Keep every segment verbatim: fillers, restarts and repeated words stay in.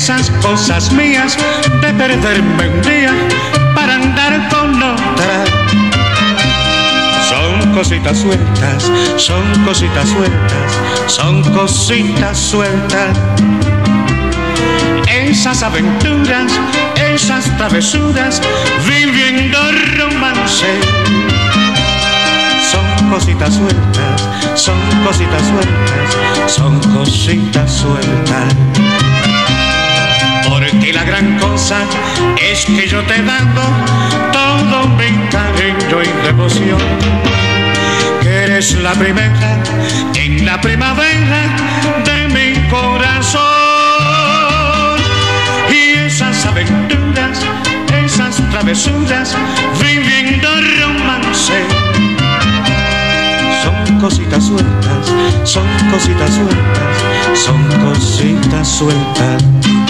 esas cosas mías de perderme un día para andar con otra. Son cositas sueltas, son cositas sueltas, son cositas sueltas. Esas aventuras, esas travesuras, viviendo romance. Son cositas sueltas, son cositas sueltas, son cositas sueltas. Porque la gran cosa es que yo te he dado todo mi cariño y devoción. Que eres la primera en la primavera de mi corazón. Y esas aventuras, esas travesuras, viviendo romance. Son cositas sueltas, son cositas sueltas, son cositas sueltas.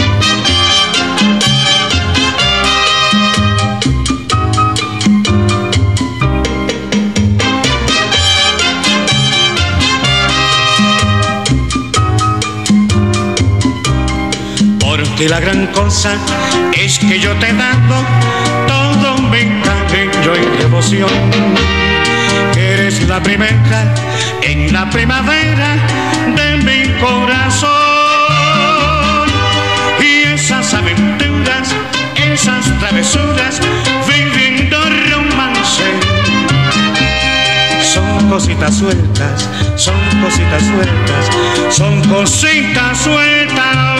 Porque la gran cosa es que yo te he dado todo mi cariño y devoción. Que eres la primera en la primavera de mi corazón. Y esas aventuras, esas travesuras, viviendo romance. Son cositas sueltas, son cositas sueltas, son cositas sueltas.